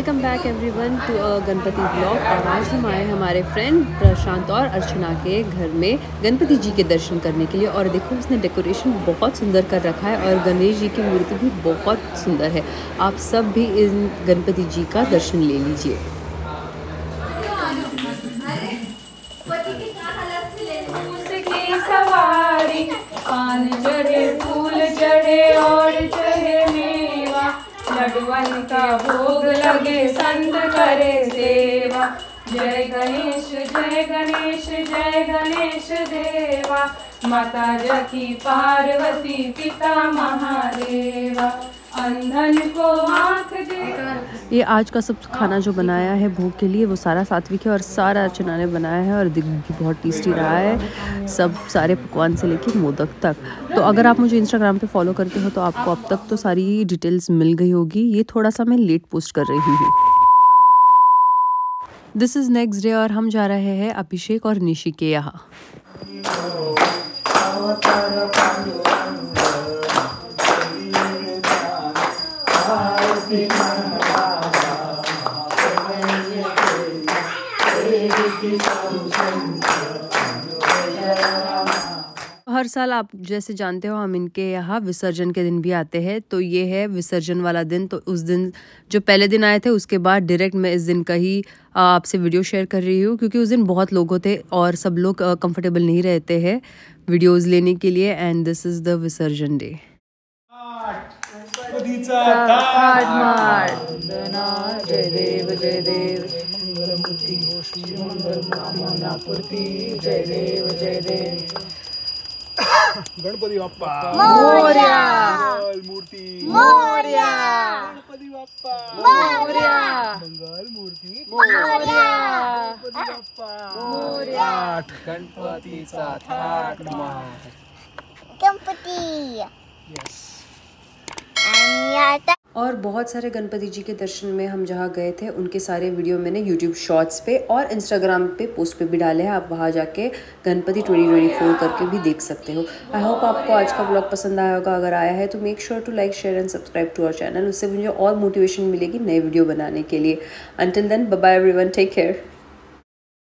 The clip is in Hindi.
Welcome back everyone to Ganpati blog. और आज हम आए हमारे फ्रेंड प्रशांत और अर्चना के घर में गणपति जी के दर्शन करने के लिए। और देखो उसने डेकोरेशन बहुत सुंदर कर रखा है और गणेश जी की मूर्ति भी बहुत सुंदर है। आप सब भी इन गणपति जी का दर्शन ले लीजिए। लड्डुअन का भोग लगे संत करे सेवा। जय गणेश जय गणेश जय गणेश देवा। माता जकी पार्वती पिता महादेवा। अंधन को आँख दे। ये आज का सब खाना जो बनाया है भोग के लिए वो सारा सात्विक है और सारा अर्चना ने बनाया है और दिख भी बहुत टेस्टी रहा है। सब सारे पकवान से लेके मोदक तक। तो अगर आप मुझे इंस्टाग्राम पे फॉलो करते हो तो आपको अब तक तो सारी डिटेल्स मिल गई होगी। ये थोड़ा सा मैं लेट पोस्ट कर रही हूँ। दिस इज़ नेक्स्ट डे और हम जा रहे हैं अभिषेक और निशी के यहाँ। हर साल आप जैसे जानते हो हम इनके यहाँ विसर्जन के दिन भी आते हैं। तो ये है विसर्जन वाला दिन। तो उस दिन जो पहले दिन आए थे उसके बाद डायरेक्ट मैं इस दिन का ही आपसे वीडियो शेयर कर रही हूँ, क्योंकि उस दिन बहुत लोग होते और सब लोग कंफर्टेबल नहीं रहते हैं वीडियोस लेने के लिए। And this is the visarjan day. जय देव जय देव जय देव जय देव। गणपति बाप्पा मोरया। मूर्ति मोरया। गणपति बाप्पा मोरया। मंगल मूर्ति मोरया। गणपति बाप्पा मोरया। गणपतीचा थाट मार गणपति। यस। और बहुत सारे गणपति जी के दर्शन में हम जहाँ गए थे उनके सारे वीडियो मैंने यूट्यूब शॉर्ट्स पे और इंस्टाग्राम पे पोस्ट पे भी डाले हैं। आप वहाँ जाके गणपति 2024 करके भी देख सकते हो। आई होप आपको आज का ब्लॉग पसंद आया होगा। अगर आया है तो make sure to like share and subscribe to our channel. उससे मुझे और मोटिवेशन मिलेगी नए वीडियो बनाने के लिए। Until then bye bye everyone, take care.